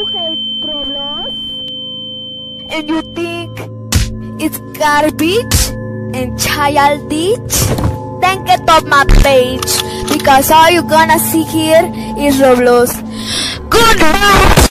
hate Roblox? And you think it's garbage and childish? Then get off my page, because all you're gonna see here is Roblox. Goodbye!